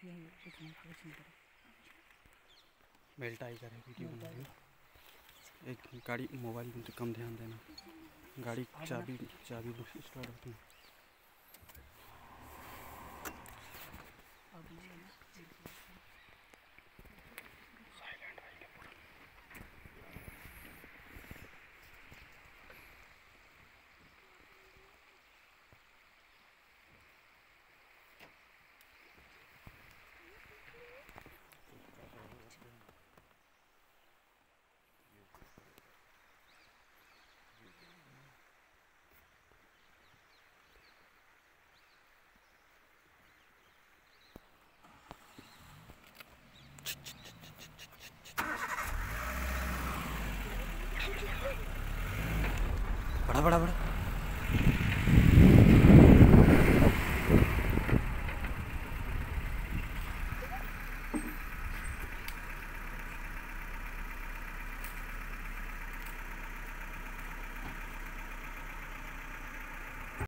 Belt I करे video बना रही। एक गाड़ी मोबाइल में तो कम ध्यान देना, गाड़ी चाबी स्टार्ट होती है। बड़ा बड़ा बड़ा